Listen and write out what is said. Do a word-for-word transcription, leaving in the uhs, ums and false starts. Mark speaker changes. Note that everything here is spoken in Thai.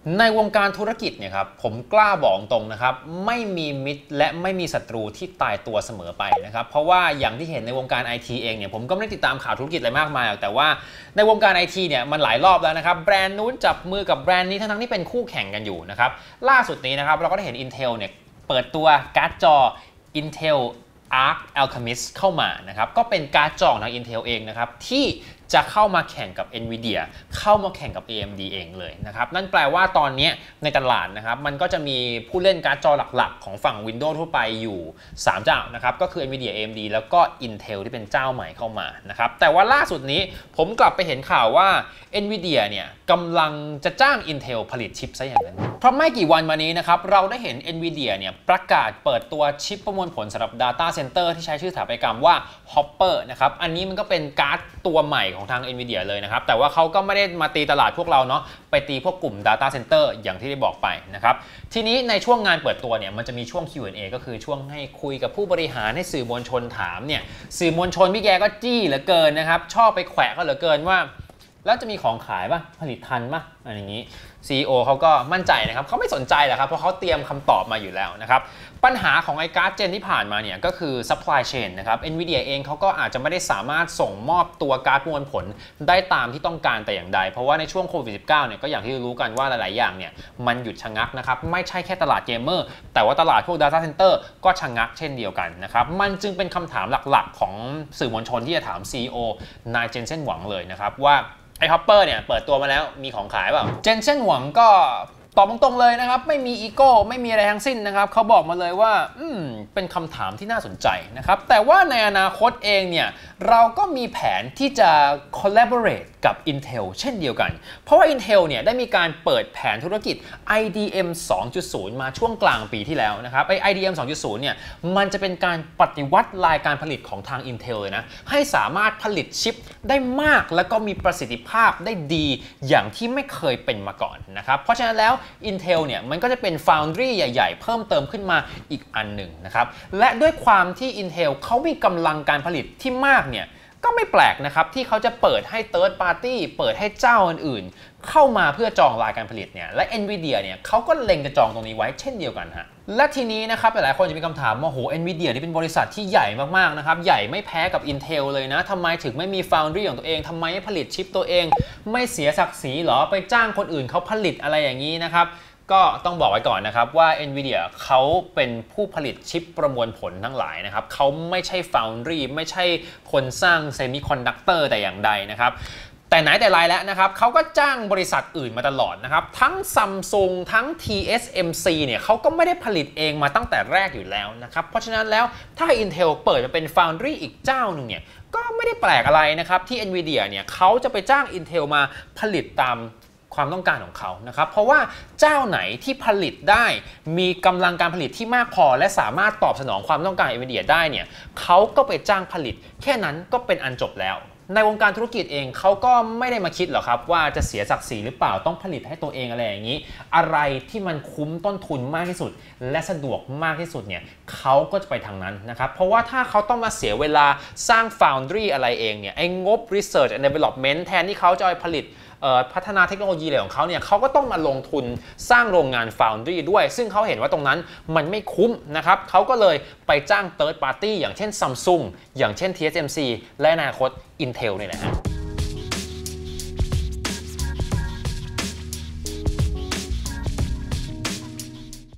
Speaker 1: ในวงการธุรกิจเนี่ยครับผมกล้าบอกตรงนะครับไม่มีมิตรและไม่มีศัตรูที่ตายตัวเสมอไปนะครับเพราะว่าอย่างที่เห็นในวงการ ไอ ที เองเนี่ยผมก็ไม่ได้ติดตามข่าวธุรกิจอะไรมากมายแต่ว่าในวงการ ไอ ที เนี่ยมันหลายรอบแล้วนะครับแบรนด์นู้นจับมือกับแบรนด์นี้ทั้งๆที่เป็นคู่แข่งกันอยู่นะครับล่าสุดนี้นะครับเราก็ได้เห็น Intel เนี่ยเปิดตัวการ์ดจอ Intel Arc Alchemist เข้ามานะครับก็เป็นการ์ดจอของทาง Intel เองนะครับที่จะเข้ามาแข่งกับ Nvidia เข้ามาแข่งกับ เอ เอ็ม ดี เองเลยนะครับนั่นแปลว่าตอนนี้ในตลาดนะครับมันก็จะมีผู้เล่นการ์ดจอหลักๆของฝั่ง Windows ทั่วไปอยู่สามเจ้านะครับก็คือ Nvidia เอ เอ็ม ดี แล้วก็ Intel ที่เป็นเจ้าใหม่เข้ามานะครับแต่ว่าล่าสุดนี้ผมกลับไปเห็นข่าวว่า Nvidia เนี่ยกำลังจะจ้าง Intel ผลิตชิปซะอย่างนั้นเพราะไม่กี่วันมานี้นะครับเราได้เห็น Nvidia เนี่ยประกาศเปิดตัวชิปประมวลผลสำหรับ Data Center ที่ใช้ชื่อสถาปัตยกรรมว่า Hopper นะครับอันนี้มันก็เป็นการ์ดตัวใหม่ของทาง Nvidia เลยนะครับแต่ว่าเขาก็ไม่ได้มาตีตลาดพวกเราเนาะไปตีพวกกลุ่ม Data Center อย่างที่ได้บอกไปนะครับทีนี้ในช่วงงานเปิดตัวเนี่ยมันจะมีช่วง คิว แอนด์ เอ ก็คือช่วงให้คุยกับผู้บริหารให้สื่อมวลชนถามเนี่ยสื่อมวลชนพี่แกก็จี้เหลือเกินนะครับชอบไปแขวะก็เหลือเกินว่าแล้วจะมีของขายป่ะผลิตทันป่ะอะไรอย่างนี้ ซี อี โอ เขาก็มั่นใจนะครับเขาไม่สนใจแหละครับเพราะเขาเตรียมคำตอบมาอยู่แล้วนะครับปัญหาของไอ้การ์ดเจนที่ผ่านมาเนี่ยก็คือ supply chain นะครับ Nvidia เองเขาก็อาจจะไม่ได้สามารถส่งมอบตัวการ์ดประมวลผลได้ตามที่ต้องการแต่อย่างใดเพราะว่าในช่วงโควิด สิบเก้า เนี่ยก็อย่างที่รู้กันว่าหลายๆอย่างเนี่ยมันหยุดชะงักนะครับไม่ใช่แค่ตลาดเกมเมอร์แต่ว่าตลาดพวก Data Center ก็ชะงักเช่นเดียวกันนะครับมันจึงเป็นคำถามหลักๆของสื่อมวลชนที่จะถาม ซี อี โอ นายเจนเซ่นหวังเลยนะครับว่าไอ้ Hopper เนี่ยเปิดตัวมาแล้วมีของขายเปล่าเจนเซ่นหวังก็ตอบตรงๆเลยนะครับไม่มีอีโก้ไม่มีอะไรทั้งสิ้นนะครับเขาบอกมาเลยว่าอืมเป็นคำถามที่น่าสนใจนะครับแต่ว่าในอนาคตเองเนี่ยเราก็มีแผนที่จะ collaborate กับ Intel เช่นเดียวกันเพราะว่า Intel เนี่ยได้มีการเปิดแผนธุรกิจ ไอ ดี เอ็ม สองจุดศูนย์ มาช่วงกลางปีที่แล้วนะครับไอ้ ไอ ดี เอ็ม สองจุดศูนย์ เนี่ยมันจะเป็นการปฏิวัติลายการผลิตของทาง Intel เลยนะให้สามารถผลิตชิปได้มากและก็มีประสิทธิภาพได้ดีอย่างที่ไม่เคยเป็นมาก่อนนะครับเพราะฉะนั้นแล้ว Intel เนี่ยมันก็จะเป็น Foundry ใหญ่ๆเพิ่มเติมขึ้นมาอีกอันหนึ่งนะครับและด้วยความที่ Intel เขามีกำลังการผลิตที่มากเนี่ยก็ไม่แปลกนะครับที่เขาจะเปิดให้ Third Party เปิดให้เจ้าอื่นๆเข้ามาเพื่อจองรายการผลิตเนี่ยและ Nvidia เนี่ยเขาก็เล็งจะจองตรงนี้ไว้เช่นเดียวกันฮะและทีนี้นะครับหลายๆคนจะมีคำถามว่าโห Nvidia นี่เป็นบริษัทที่ใหญ่มากๆนะครับใหญ่ไม่แพ้กับ Intel เลยนะทำไมถึงไม่มี Foundry ของตัวเองทำไมไม่ผลิตชิปตัวเองไม่เสียศักดิ์ศรีหรอไปจ้างคนอื่นเขาผลิตอะไรอย่างนี้นะครับก็ต้องบอกไว้ก่อนนะครับว่า Nvidia เขาเป็นผู้ผลิตชิปประมวลผลทั้งหลายนะครับเขาไม่ใช่ Foundry ไม่ใช่คนสร้างเซมิคอนดักเตอร์แต่อย่างใดนะครับแต่ไหนแต่ไรแล้วนะครับเขาก็จ้างบริษัทอื่นมาตลอดนะครับทั้ง Samsung ทั้ง ที เอส เอ็ม ซี เนี่ยเขาก็ไม่ได้ผลิตเองมาตั้งแต่แรกอยู่แล้วนะครับเพราะฉะนั้นแล้วถ้า Intel เปิดมาเป็น Foundry อีกเจ้าหนึ่งเนี่ยก็ไม่ได้แปลกอะไรนะครับที่ Nvidia เนี่ยเขาจะไปจ้าง Intel มาผลิตตามความต้องการของเขานะครับเพราะว่าเจ้าไหนที่ผลิตได้มีกำลังการผลิตที่มากพอและสามารถตอบสนองความต้องการ Nvidia ได้เนี่ยเขาก็ไปจ้างผลิตแค่นั้นก็เป็นอันจบแล้วในวงการธุรกิจเองเขาก็ไม่ได้มาคิดหรอกครับว่าจะเสียศักดิ์ศรีหรือเปล่าต้องผลิตให้ตัวเองอะไรอย่างนี้อะไรที่มันคุ้มต้นทุนมากที่สุดและสะดวกมากที่สุดเนี่ยเขาก็จะไปทางนั้นนะครับเพราะว่าถ้าเขาต้องมาเสียเวลาสร้าง Foundry อะไรเองเนี่ยไอ้งบ Research and Development แทนที่เขาจะไปผลิตพัฒนาเทคโนโลยีอะไรของเขาเนี่ยเขาก็ต้องมาลงทุนสร้างโรงงาน Foundry ด้วยซึ่งเขาเห็นว่าตรงนั้นมันไม่คุ้มนะครับเขาก็เลยไปจ้าง Third Party อย่างเช่น Samsung อย่างเช่น ที เอส เอ็ม ซี และในอนาคต Intel นี่แหละฮะ